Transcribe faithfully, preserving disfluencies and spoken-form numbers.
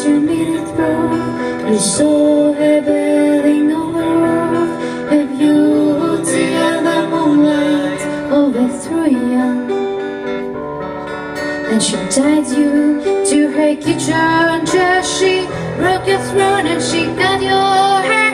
you made it through. You saw her bathing on the roof, and you till the moonlight overthrew you. And she tied you to her kitchen chair. She broke your throne and she cut your hair.